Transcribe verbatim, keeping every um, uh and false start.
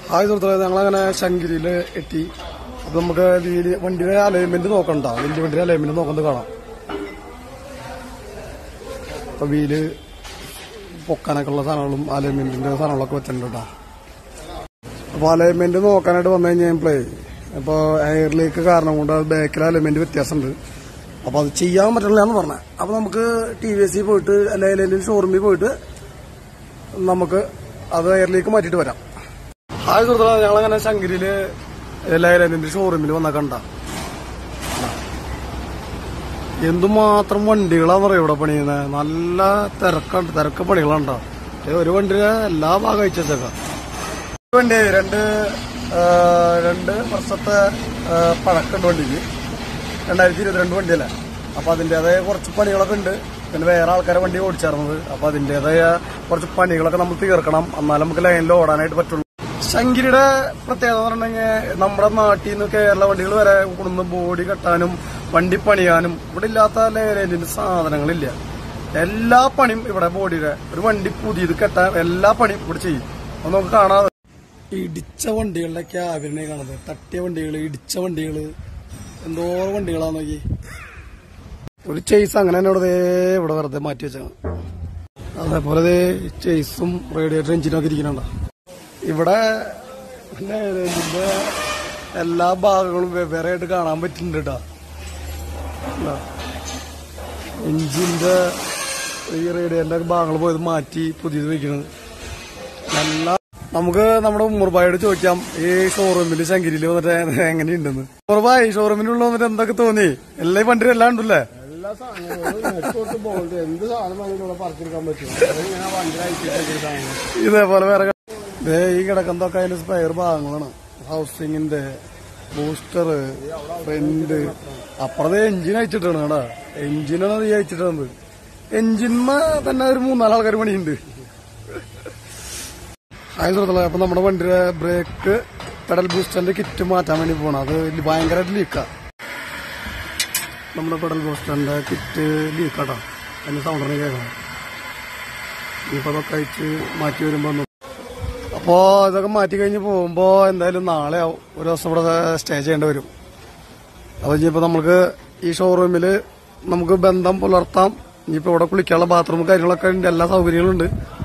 Hi സുഹൃത്തുക്കളെ, ഞങ്ങളങ്ങനെ ശങ്കരിയില് എത്തി. അപ്പൊ നമുക്ക് വീല് വണ്ടിയുടെ അലൈൻമെന്റ് നോക്കണ്ട, വലിയ വണ്ടിയുടെ അലൈൻമെന്റ് നോക്കുന്നത് കാണാം. അപ്പൊ വീല് പൊക്കാനൊക്കെ ഉള്ള സാധനങ്ങളും അലൈൻമെന്റിന്റെ സാധനങ്ങളൊക്കെ വെച്ചിട്ടുണ്ട്. അപ്പൊ അലൈൻമെന്റ് നോക്കാനായിട്ട് വന്നു കഴിഞ്ഞാൽ ഇപ്പൊ എയറിലേക്ക് കാരണം കൊണ്ട് ബാക്കിലെ അലൈൻമെന്റ് വ്യത്യാസമുണ്ട്. അപ്പൊ അത് ചെയ്യാൻ പറ്റില്ല എന്ന് പറഞ്ഞത്. അപ്പൊ നമുക്ക് ടി വി എസ് പോയിട്ട് അല്ലെങ്കിൽ ഷോറൂമിൽ പോയിട്ട് നമുക്ക് അത് എയറിലേക്ക് മാറ്റിയിട്ട് വരാം. ഹായ് സുഹൃത്തുക്കളെ, ഞങ്ങളങ്ങനെ ശങ്കരിയില് ലൈലൻഡിന്റെ ഷോറൂമിൽ വന്ന കണ്ട എന്തുമാത്രം വണ്ടികളാന്ന് പറയാം ഇവിടെ പണിയുന്നത്. നല്ല തിരക്കുണ്ട്, തിരക്ക് പണികളുണ്ടോ. ഒരു വണ്ടിയുടെ എല്ലാ ഭാഗം അയച്ചേക്കാം. വണ്ടി രണ്ട് രണ്ട് വർഷത്തെ പഴക്കുണ്ട് വണ്ടിക്ക്. രണ്ടായിരത്തി ഇരുപത്തിരണ്ട് വണ്ടിയല്ലേ. അപ്പൊ അതിന്റേതായ കുറച്ച് പണികളൊക്കെ ഉണ്ട്. പിന്നെ വേറെ ആൾക്കാരെ വണ്ടി ഓടിച്ചേർന്നത്. അപ്പൊ അതിന്റേതായ കുറച്ച് പണികളൊക്കെ നമ്മൾ തീർക്കണം, എന്നാലും നമുക്ക് ലൈനിൽ ഓടാനായിട്ട് പറ്റുള്ളൂ. ശങ്കരിയുടെ പ്രത്യേകത എന്ന് പറഞ്ഞിട്ടുണ്ടെങ്കിൽ നമ്മുടെ നാട്ടിൽ നിന്ന് കേരള വണ്ടികൾ വരെ കൊടുന്ന് ബോഡി കെട്ടാനും വണ്ടി പണിയാനും ഇവിടെ ഇല്ലാത്ത ലൈനിന്റെ സാധനങ്ങളില്ല. എല്ലാ പണിയും ഇവിടെ ബോഡിയുടെ ഒരു വണ്ടി പുതിയത് കെട്ടാൻ എല്ലാ പണിയും ഇവിടെ ചെയ്യും. അത് നമുക്ക് കാണാതെ ഇടിച്ച വണ്ടികളിലൊക്കെ ആവരണേ കാണുന്നത്. തട്ടിയ വണ്ടികള്, ഇടിച്ച വണ്ടികള്, എന്തോരം വണ്ടികളാന്ന് നോക്കി. ഒരു ചേസ് അങ്ങനെ തന്നെ ഇവിടെ ഇവിടെ വെറുതെ മാറ്റി വെച്ചാണ്. അതേപോലെ ചേസും റേഡിയേറ്റർ എഞ്ചിനൊക്കെ ഇരിക്കുന്നുണ്ടോ. ഇവിടെ പിന്നെ ഇതിന്റെ എല്ലാ ഭാഗങ്ങളും വെവ്വേറെ ആയിട്ട് കാണാൻ പറ്റുന്നുണ്ട് കേട്ടോ. എഞ്ചിന്റെ ഈ റേഡിയേറ്ററിന്റെ ഭാഗങ്ങൾ പോയത് മാറ്റി പുതിയത് വയ്ക്കുന്നത്. എല്ലാ നമുക്ക് നമ്മുടെ ഉമ്മർബായോട് ചോദിക്കാം, ഈ ഷോറൂമിൽ ശങ്കരിയിൽ വന്നിട്ട് എങ്ങനെയുണ്ടെന്ന്. ഉമ്മർബായ്, ഷോറൂമിലുള്ള വന്നിട്ട് എന്തൊക്കെ തോന്നി? എല്ലാ വണ്ടിയും എല്ലാം ഉണ്ടല്ലേ? എല്ലാ സാധനങ്ങളും എന്ത് സാധനം പറിച്ചെടുക്കാൻ പറ്റും. ഇതേപോലെ വേറെ ഈ കിടക്കുന്നതൊക്കെ അതിൽ സ്പെയർ ഭാഗങ്ങളാണ്. ഹൗസിങ്ങിന്റെ ബൂസ്റ്റർ, ഫ്രണ്ട്, അപ്പുറത്തെ എഞ്ചിൻ അയച്ചിട്ടാണ് കേടാ. എഞ്ചിനാണ് ഈ അയച്ചിട്ടുണ്ട്. എഞ്ചിന്മ തന്നെ ഒരു മൂന്നാല് ആൾക്കാർ പണിയുണ്ട്. ആയി സുഹൃത്തുക്കളെ, അപ്പൊ നമ്മുടെ വണ്ടിയുടെ ബ്രേക്ക് പെഡൽ ബൂസ്റ്ററിന്റെ കിറ്റ് മാറ്റാൻ വേണ്ടി പോകണം. അത് ഭയങ്കരമായിട്ട് ലീക്കാ. നമ്മുടെ പെഡൽ ബൂസ്റ്ററിന്റെ കിറ്റ് ലീക്കാട്ടോ. അതിന്റെ സൗണ്ടിനെ കേൾക്കണം. ഇനിയിപ്പോ അതൊക്കെ അയച്ച് മാറ്റി വരുമ്പോ അപ്പോ ഇതൊക്കെ മാറ്റി കഴിഞ്ഞ് പോകുമ്പോ എന്തായാലും നാളെ ആവും ഒരു ദിവസം ഇവിടെ സ്റ്റേ ചെയ്യേണ്ടി വരും. അപ്പൊ ഇനിയിപ്പോ നമുക്ക് ഈ ഷോറൂമില് നമുക്ക് ബന്ധം പുലർത്താം. ഇനിയിപ്പോ ഇവിടെ കുളിക്കാനുള്ള ബാത്റൂം കാര്യങ്ങളൊക്കെ ഉണ്ട്, എല്ലാ സൗകര്യങ്ങളും ഉണ്ട്.